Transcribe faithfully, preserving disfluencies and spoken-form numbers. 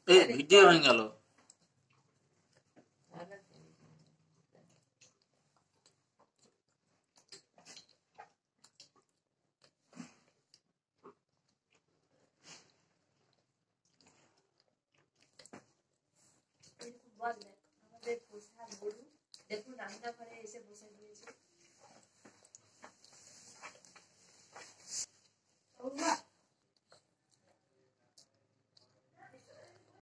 এই ভিডিও হয়ে গেল। আমাদের পোষা গরু দেখুন রান্নাঘরে এসে বসে রয়েছে।